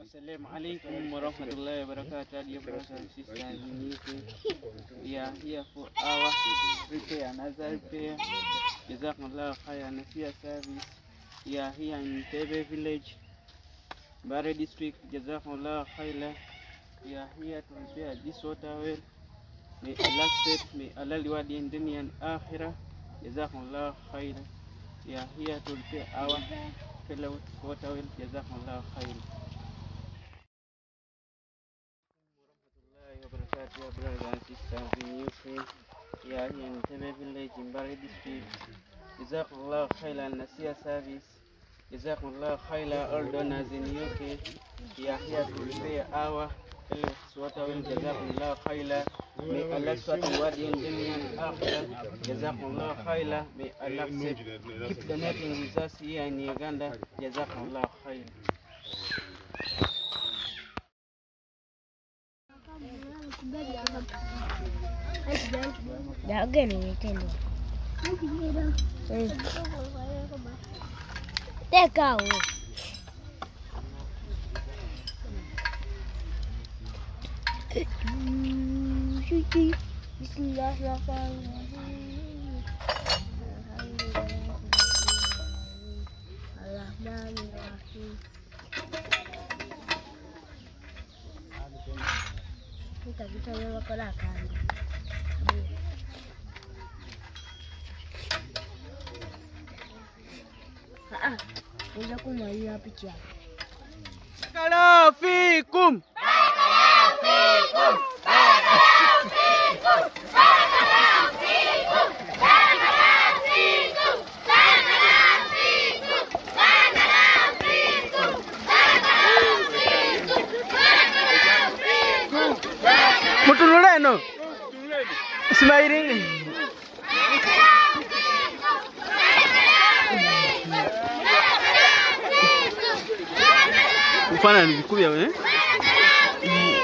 Assalamu alaikum wa rahmatullahi wa barakatuh. Dear brothers and sisters in UK, we are here for our repair, another repair. Jazakumullah khair Nasir service. We are here in Tebe village, Bare district. Jazakumullah khair. We are here to repair this water well. May Allah save, may Allah reward in dunya and akhirah. Jazakumullah khair. We are here to repair our fellow water well. Jazakumullah khair. Dear brothers and sisters in UK, we are here in Tebe village in Bare district. Jazakumullah khair Nasir service. Jazakumullah khair all donors in UK. We are here to repair our water well. Jazakumullah khair. May Allah reward in dunya and akhirah. Jazakumullah khair. May Allah keep donating with us here in Uganda. Jazakumullah khair. Ya gani Nintendo. Tekao. Bismillahirrahmanirrahim. Alhamdulillahirrahmanirrahim. Kita yang kelakan. Udah aku mau lihat picha. Kalafikum. Mutululeno. Ismailing. Mfano ni vikubwa